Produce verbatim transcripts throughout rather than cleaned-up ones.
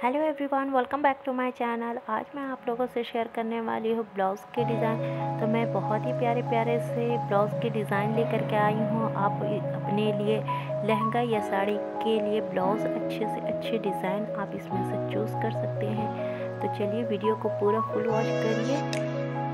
Hello everyone, welcome back to my channel. आज मैं आप लोगों से शेयर करने वाली हूँ ब्लाउज़ के डिज़ाइन। तो मैं बहुत ही प्यारे प्यारे से ब्लाउज़ के डिज़ाइन लेकर के आई हूँ। आप अपने लिए लहंगा या साड़ी के लिए ब्लाउज़ अच्छे से अच्छे डिज़ाइन आप इसमें से चूज़ कर सकते हैं। तो चलिए वीडियो को पूरा फुल वॉच करिए।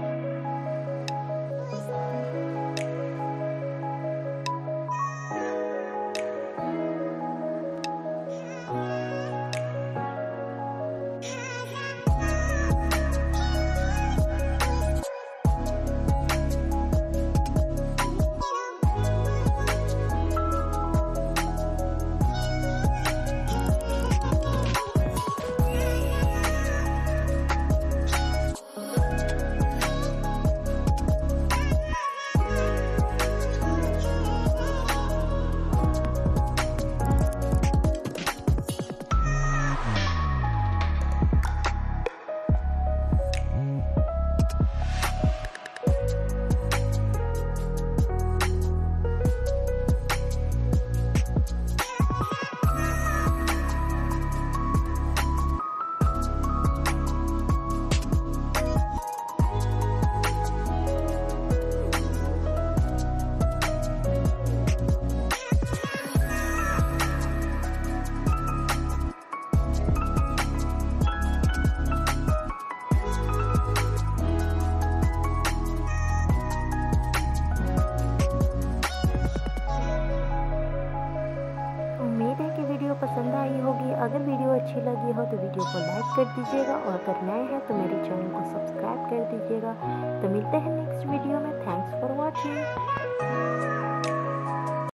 उम्मीद है कि वीडियो पसंद आई होगी। अगर वीडियो अच्छी लगी हो तो वीडियो को लाइक कर दीजिएगा और अगर नए हैं तो मेरे चैनल को सब्सक्राइब कर दीजिएगा। तो मिलते हैं नेक्स्ट वीडियो में। Thanks for watching.